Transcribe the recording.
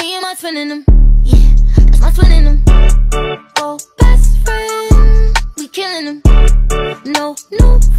Me and my twin in them. Yeah, that's my twin in them. Oh, best friend, we killing them. No